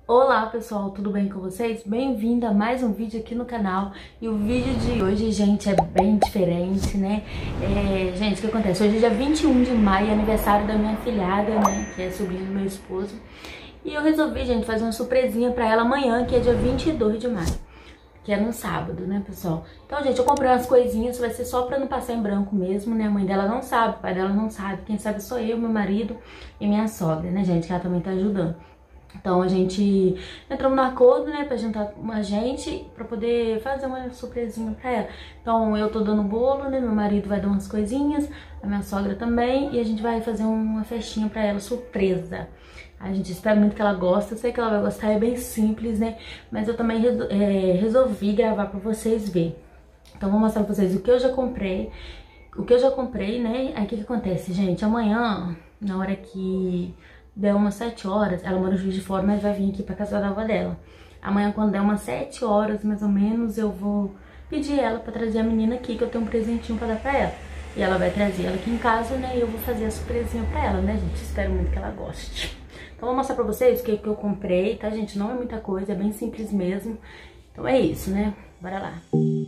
Olá pessoal, tudo bem com vocês? Bem-vindo a mais um vídeo aqui no canal. E o vídeo de hoje, gente, é bem diferente, né? Gente, o que acontece? Hoje é dia 21 de maio, aniversário da minha filhada, né? Que é sobrinha do meu esposo. E eu resolvi, gente, fazer uma surpresinha pra ela amanhã, que é dia 22 de maio. Que é no sábado, né, pessoal? Então, gente, eu comprei umas coisinhas, vai ser só pra não passar em branco mesmo, né? A mãe dela não sabe, o pai dela não sabe. Quem sabe sou eu, meu marido e minha sogra, né, gente? Que ela também tá ajudando. Então a gente entramos no acordo, né, pra juntar uma gente pra poder fazer uma surpresinha pra ela. Então eu tô dando bolo, né, meu marido vai dar umas coisinhas, a minha sogra também, e a gente vai fazer uma festinha pra ela, surpresa. A gente espera muito que ela goste, eu sei que ela vai gostar, é bem simples, né, mas eu também resolvi gravar pra vocês verem. Então vou mostrar pra vocês o que eu já comprei, né, aí o que acontece, gente, amanhã, na hora que der umas 7 horas, ela mora no Juiz de Fora, mas vai vir aqui pra casa da avó dela. Amanhã, quando der umas 7 horas, mais ou menos, eu vou pedir ela pra trazer a menina aqui, que eu tenho um presentinho pra dar pra ela. E ela vai trazer ela aqui em casa, né, e eu vou fazer a surpresinha pra ela, né, gente? Espero muito que ela goste. Então, vou mostrar pra vocês o que eu comprei, tá, gente? Não é muita coisa, é bem simples mesmo. Então, é isso, né? Bora lá.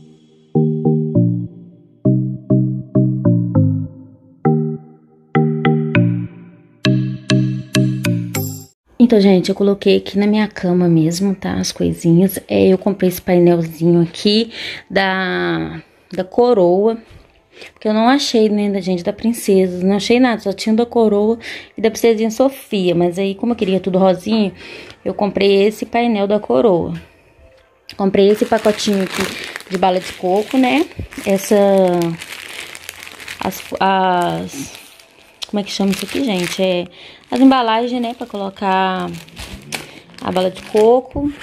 Então, gente, eu coloquei aqui na minha cama mesmo, tá? As coisinhas. Eu comprei esse painelzinho aqui da coroa. Porque eu não achei, né, gente, da princesa. Não achei nada, só tinha da coroa e da princesinha Sofia. Mas aí, como eu queria tudo rosinha, eu comprei esse painel da coroa. Comprei esse pacotinho aqui de bala de coco, né? Como é que chama isso aqui, gente? As embalagens, né, pra colocar a bala de coco.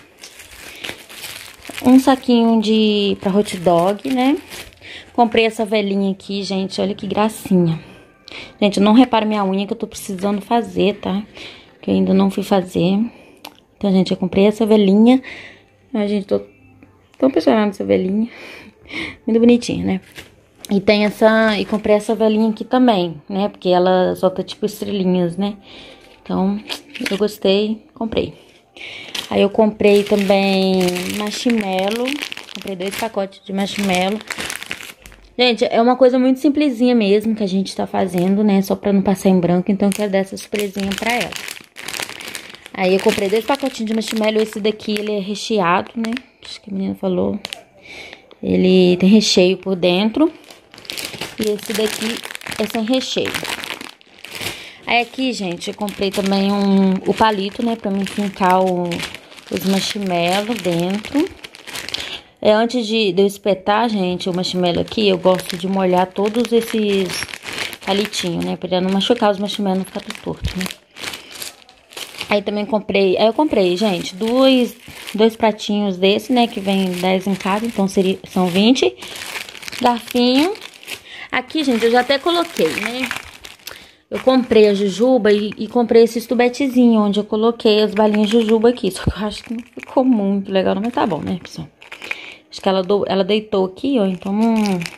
Um saquinho pra hot dog, né? Comprei essa velinha aqui, gente, olha que gracinha. Gente, não repara minha unha que eu tô precisando fazer, tá? Que eu ainda não fui fazer. Então, gente, eu comprei essa velinha. Ai, gente, tô impressionada nessa velinha. Muito bonitinha, né? E comprei essa velinha aqui também, né? Porque ela solta tipo estrelinhas, né? Então, eu gostei, comprei. Aí eu comprei também marshmallow. Comprei 2 pacotes de marshmallow. Gente, é uma coisa muito simplesinha mesmo que a gente tá fazendo, né? Só pra não passar em branco, então eu quero dar essa surpresinha pra ela. Aí eu comprei 2 pacotinhos de marshmallow. Esse daqui, ele é recheado, né? Acho que a menina falou. Ele tem recheio por dentro. E esse daqui é sem recheio. Aí aqui, gente, eu comprei também o palito, né? Pra me fincar os marshmallow dentro. Antes de eu espetar, gente, o marshmallow aqui, eu gosto de molhar todos esses palitinhos, né? Pra não machucar os marshmallow, não ficar tudo torto, né? Aí também eu comprei, gente, dois pratinhos desse, né? Que vem 10 em cada, então são 20 garfinho. Aqui, gente, eu já até coloquei, né? Eu comprei a jujuba e comprei esse tubetezinho, onde eu coloquei as balinhas de jujuba aqui. Só que eu acho que não ficou muito legal, mas tá bom, né, pessoal? Acho que ela deitou aqui, ó, então não...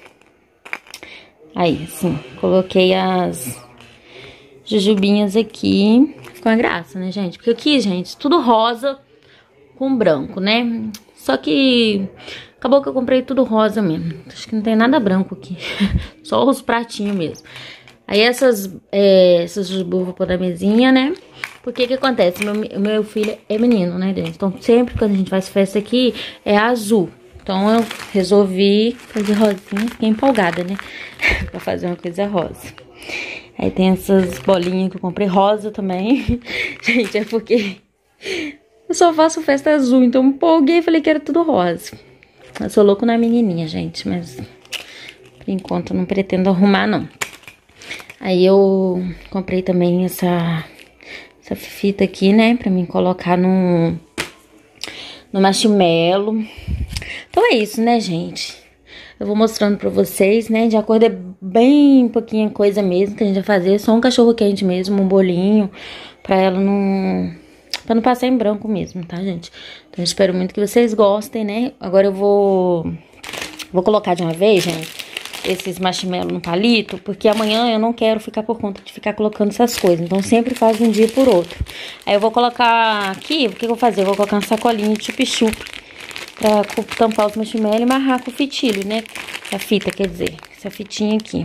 Aí, assim, coloquei as jujubinhas aqui. Ficou uma graça, né, gente? Porque aqui, gente, tudo rosa com branco, né? Só que acabou que eu comprei tudo rosa mesmo. Acho que não tem nada branco aqui. Só os pratinhos mesmo. Aí essas jujubas eu vou pôr na mesinha, né? Porque que acontece? Meu filho é menino, né, gente? Então sempre quando a gente faz festa aqui é azul. Então eu resolvi fazer rosinha. Fiquei empolgada, né? Pra fazer uma coisa rosa. Aí tem essas bolinhas que eu comprei rosa também. Gente, é porque eu só faço festa azul, então empolguei e falei que era tudo rosa. Eu sou louco na menininha, gente, mas por enquanto eu não pretendo arrumar, não. Aí eu comprei também essa fita aqui, né, pra mim colocar no marshmallow. Então é isso, né, gente? Eu vou mostrando pra vocês, né, de acordo é bem pouquinha coisa mesmo que a gente vai fazer. Só um cachorro quente mesmo, um bolinho, pra ela pra não passar em branco mesmo, tá, gente? Então eu espero muito que vocês gostem, né? Agora eu vou colocar de uma vez, gente, esses marshmallows no palito, porque amanhã eu não quero ficar por conta de ficar colocando essas coisas. Então, sempre faz um dia por outro. Aí, eu vou colocar aqui, o que eu vou fazer? Eu vou colocar uma sacolinha de chup-chup pra tampar os marshmallows e amarrar com o fitilho, né? A fita, quer dizer, essa fitinha aqui.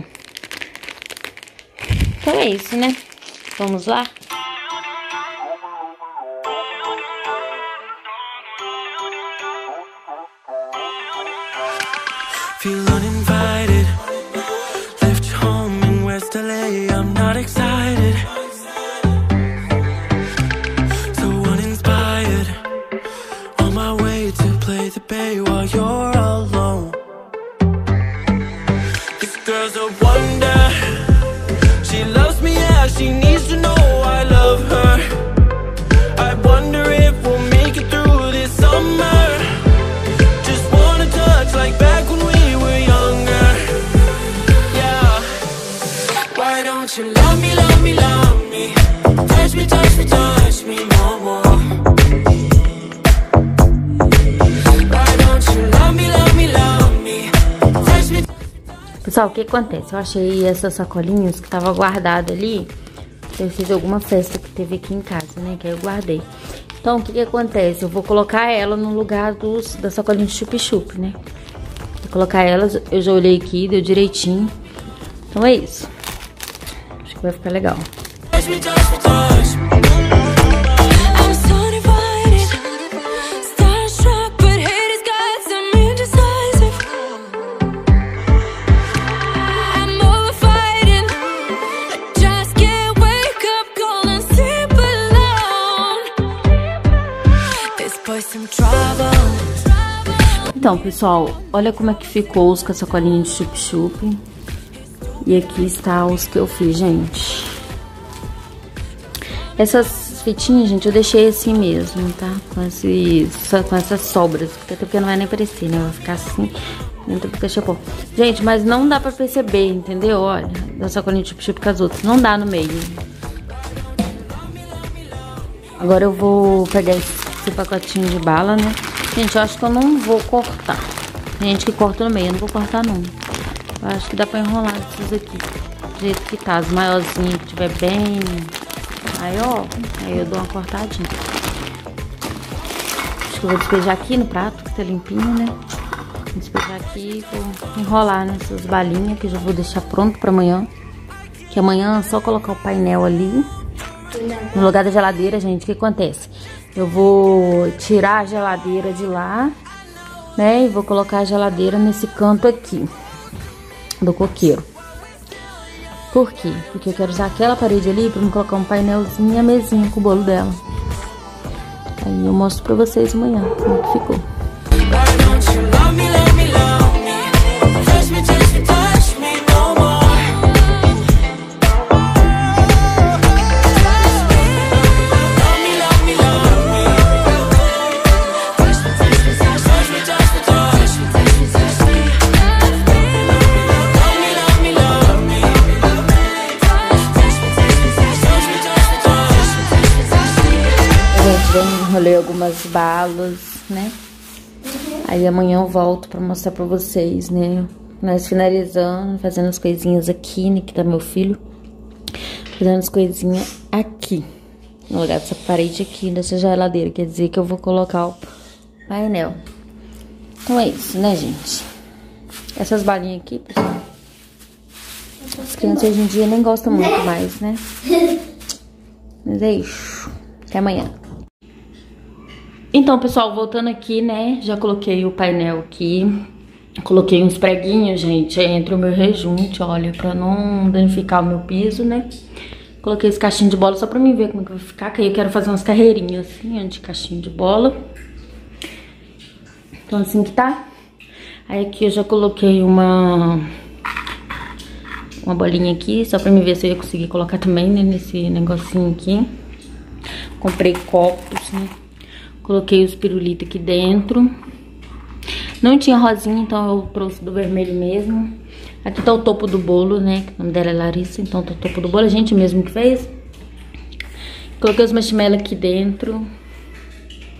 Então, é isso, né? Vamos lá? Feel uninvited. Left home in West LA. I'm not excited. So uninspired. On my way to play the bay while you're alone. This girl's a wonder. She loves me, yeah, she needs to know I love her. I wonder if we'll make it through this summer. Just wanna touch like back when we were younger. Yeah. Why don't you love me, love me, love me? Touch me, touch me, touch me no more. Why don't you love me, love me, love me? Touch me. Pessoal, o que acontece? Eu achei essas sacolinhas que tava guardada ali. Eu fiz alguma festa que teve aqui em casa, né? Que aí eu guardei. Então, o que acontece? Eu vou colocar ela no lugar da sacolinha de chup-chup, né? Vou colocar elas, eu já olhei aqui, deu direitinho. Então, é isso. Acho que vai ficar legal. Touch me, touch me, touch me. I'm so divided. Starstruck, but haters got some indecisive. I'm over fighting. I just can't wake up cold and sleep alone. This boy's some trouble. Então, pessoal, olha como é que ficou os com a sacolinha de chup-chup. E aqui está os que eu fiz, gente. Essas fitinhas, gente, eu deixei assim mesmo, tá? Com essas sobras. Até porque não vai nem aparecer, né? Vai ficar assim dentro do cachepô. Gente, mas não dá pra perceber, entendeu? Olha, da sacolinha de chup-chup com as outras. Não dá no meio. Agora eu vou pegar esse pacotinho de bala, né? Gente, eu acho que eu não vou cortar. Tem gente que corta no meio, eu não vou cortar não. Eu acho que dá pra enrolar esses aqui. Do jeito que tá, os maiorzinhos que tiver bem maior, aí eu dou uma cortadinha. Acho que eu vou despejar aqui no prato, que tá limpinho, né? Vou despejar aqui e vou enrolar nessas balinhas, que eu já vou deixar pronto pra amanhã. Que amanhã é só colocar o painel ali. No lugar da geladeira, gente, o que acontece? Eu vou tirar a geladeira de lá, né? E vou colocar a geladeira nesse canto aqui do coqueiro. Por quê? Porque eu quero usar aquela parede ali pra me colocar um painelzinho e a mesinha com o bolo dela. Aí eu mostro pra vocês amanhã como é que ficou. Why don't you love me, love me, love me? Touch me, touch me, touch me no more. Love me, love me, love me. Touch me, touch me, touch me, touch me, touch me, touch me, touch me. Love me, love me, love me. Touch me, touch me, touch me, touch me. Gente, já enrolei algumas balas, né? Aí amanhã eu volto pra mostrar pra vocês, né? Nós finalizando, fazendo as coisinhas aqui, né? Que tá meu filho. Fazendo as coisinhas aqui. No lugar dessa parede aqui, dessa geladeira. Quer dizer que eu vou colocar o painel. Então é isso, né, gente? Essas balinhas aqui, pessoal. As crianças hoje em dia nem gostam muito mais, né? Mas é isso. Até amanhã. Então, pessoal, voltando aqui, né, já coloquei o painel aqui, coloquei uns preguinhos, gente, entre o meu rejunte, olha, pra não danificar o meu piso, né. Coloquei esse caixinho de bola só pra mim ver como é que vai ficar, que aí eu quero fazer umas carreirinhas assim, de caixinho de bola. Então, assim que tá. Aí aqui eu já coloquei uma bolinha aqui, só pra me ver se eu ia conseguir colocar também, né, nesse negocinho aqui. Comprei copos, né. Coloquei os pirulitos aqui dentro. Não tinha rosinha, então eu trouxe do vermelho mesmo. Aqui tá o topo do bolo, né? O nome dela é Larissa, então tá o topo do bolo. A gente mesmo que fez. Coloquei os marshmallows aqui dentro.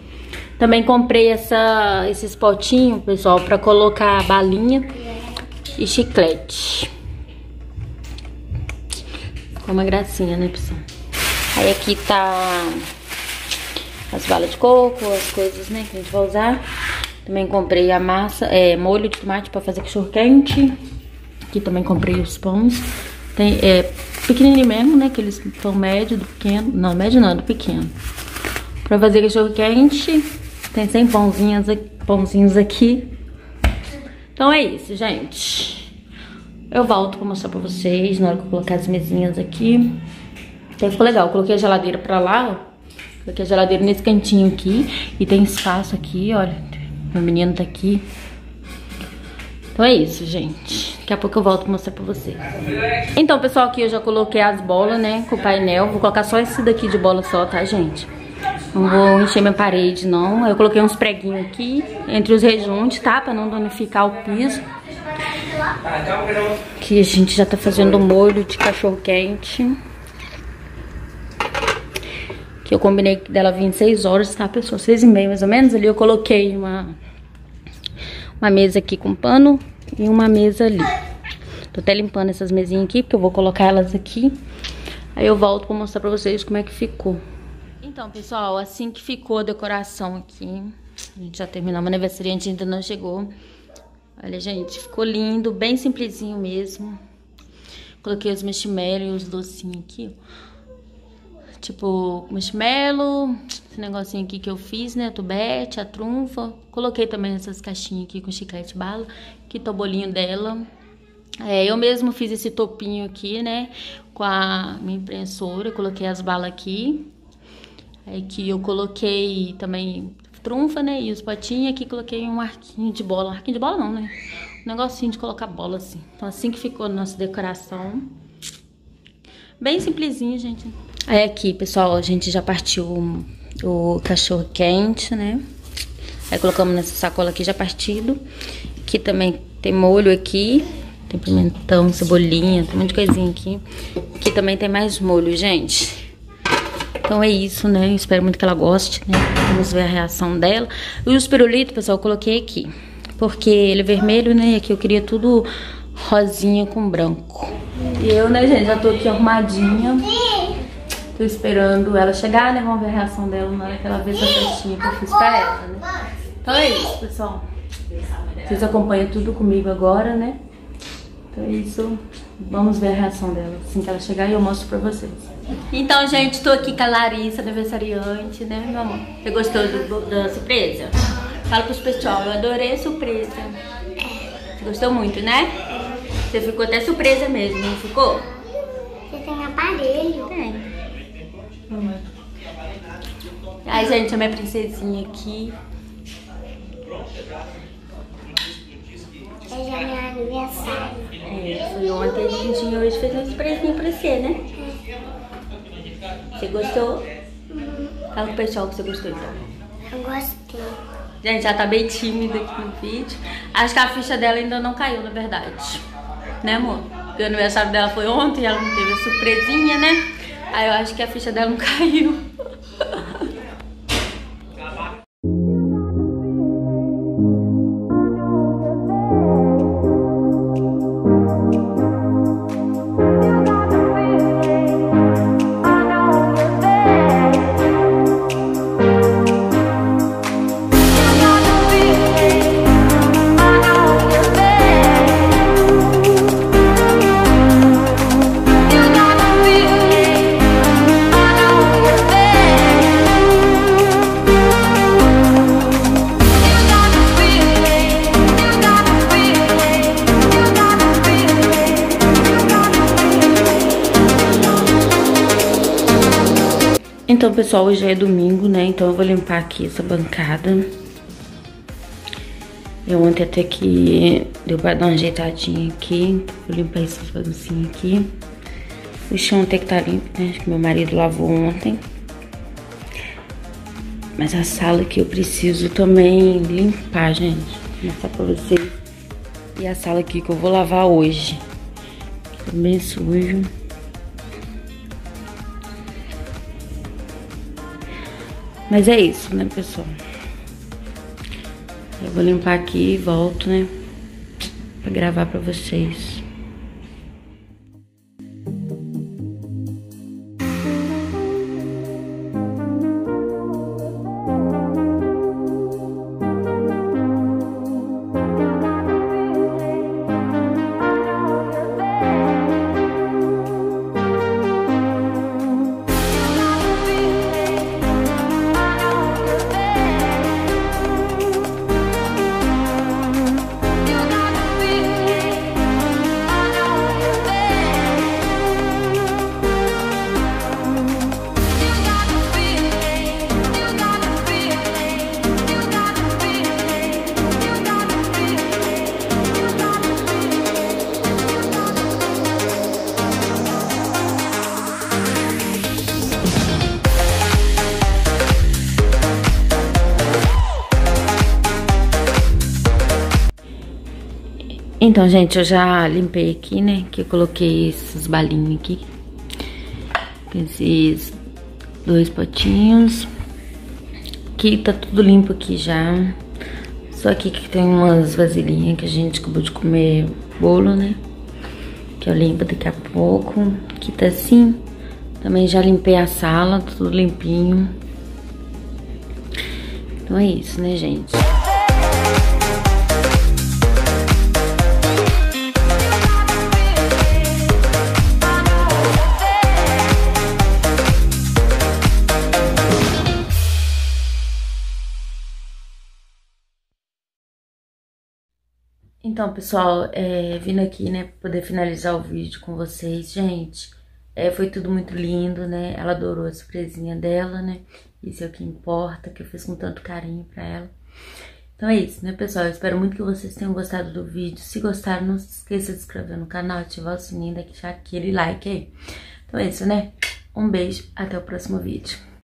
Também comprei esses potinhos, pessoal, pra colocar a balinha. e chiclete. Ficou uma gracinha, né, pessoal? Aí aqui tá as balas de coco, as coisas, né, que a gente vai usar. Também comprei a massa, molho de tomate pra fazer cachorro quente. Aqui também comprei os pães. Tem, pequenininho mesmo, né, aqueles pão médio, do pequeno. Não, médio não, do pequeno. Pra fazer cachorro quente. Tem 100 pãozinhos aqui. Então é isso, gente. Eu volto pra mostrar pra vocês na hora que eu colocar as mesinhas aqui. Então ficou legal. Eu coloquei a geladeira pra lá, ó. Coloquei a geladeira nesse cantinho aqui. E tem espaço aqui, olha. Meu menino tá aqui. Então é isso, gente. Daqui a pouco eu volto pra mostrar pra vocês. Então, pessoal, aqui eu já coloquei as bolas, né, com o painel. Vou colocar só esse daqui de bola só, tá, gente? Não vou encher minha parede, não. Aí eu coloquei uns preguinhos aqui, entre os rejuntos, tá? Pra não danificar o piso. Aqui a gente já tá fazendo molho de cachorro quente. Que eu combinei dela vir 6 horas, tá, pessoal? 6h30, mais ou menos. Ali eu coloquei uma mesa aqui com pano e uma mesa ali. Tô até limpando essas mesinhas aqui, porque eu vou colocar elas aqui. Aí eu volto pra mostrar pra vocês como é que ficou. Então, pessoal, assim que ficou a decoração aqui. A gente já terminamos, o aniversariante ainda não chegou. Olha, gente, ficou lindo, bem simplesinho mesmo. Coloquei os marshmallows e os docinhos aqui, ó. Tipo, marshmallow, esse negocinho aqui que eu fiz, né? A tubete, a trunfa. Coloquei também essas caixinhas aqui com chiclete bala. Aqui tá o bolinho dela. Eu mesmo fiz esse topinho aqui, né? Com a minha impressora. Coloquei as balas aqui. Aqui eu coloquei também trunfa, né? E os potinhos. Aqui coloquei um arquinho de bola. Um arquinho de bola não, né? Um negocinho de colocar bola assim. Então assim que ficou a nossa decoração. Bem simplesinho, gente. Aí aqui, pessoal, a gente já partiu o cachorro quente, né? Aí colocamos nessa sacola aqui já partido. Aqui também tem molho aqui. Tem pimentão, cebolinha, tem um monte de coisinha aqui. Aqui também tem mais molho, gente. Então é isso, né? Espero muito que ela goste, né? Vamos ver a reação dela. E os pirulitos, pessoal, eu coloquei aqui. Porque ele é vermelho, né? E aqui eu queria tudo rosinha com branco. E eu, né, gente, já tô aqui arrumadinha. Tô esperando ela chegar, né? Vamos ver a reação dela na hora que ela vê essa festinha que eu fiz pra ela, né? Então é isso, pessoal. Vocês acompanham tudo comigo agora, né? Então é isso. Vamos ver a reação dela assim que ela chegar e eu mostro pra vocês. Então, gente, tô aqui com a Larissa, aniversariante, né, meu amor? Você gostou da surpresa? Fala pros pessoal, eu adorei a surpresa. Você gostou muito, né? Você ficou até surpresa mesmo, não ficou? Você tem aparelho? Tem. Ai, gente, a minha princesinha aqui. Hoje é meu aniversário. Foi ontem, a gente hoje fez uma surpresinha pra você, né? Você gostou? Fala pro pessoal que você gostou, então. Eu gostei. Gente, ela tá bem tímida aqui no vídeo. Acho que a ficha dela ainda não caiu, na verdade. Né, amor? Porque o aniversário dela foi ontem, ela não teve a surpresinha, né? Aí eu acho que a ficha dela não caiu. Então, pessoal, hoje é domingo, né? Então eu vou limpar aqui essa bancada. Eu ontem até que deu pra dar uma ajeitadinha aqui. Vou limpar essas baguncinhas aqui. O chão até que tá limpo, né? Acho que meu marido lavou ontem. Mas a sala aqui eu preciso também limpar, gente. Vou mostrar pra vocês. E a sala aqui que eu vou lavar hoje. Tá bem sujo. Mas é isso, né, pessoal? Eu vou limpar aqui e volto, né? pra gravar pra vocês. Então, gente, eu já limpei aqui, né? Que eu coloquei esses balinhos aqui. Esses 2 potinhos. Aqui tá tudo limpo aqui já. Só aqui que tem umas vasilhinhas que a gente acabou de comer bolo, né? Que eu limpo daqui a pouco. Aqui tá assim. Também já limpei a sala, tudo limpinho. Então é isso, né, gente? Então, pessoal, vindo aqui, né, pra poder finalizar o vídeo com vocês, gente, foi tudo muito lindo, né, ela adorou a surpresinha dela, né, isso é o que importa, que eu fiz com tanto carinho pra ela. Então é isso, né, pessoal, eu espero muito que vocês tenham gostado do vídeo. Se gostaram, não se esqueça de se inscrever no canal, ativar o sininho, deixar aquele like aí. Então é isso, né, um beijo, até o próximo vídeo.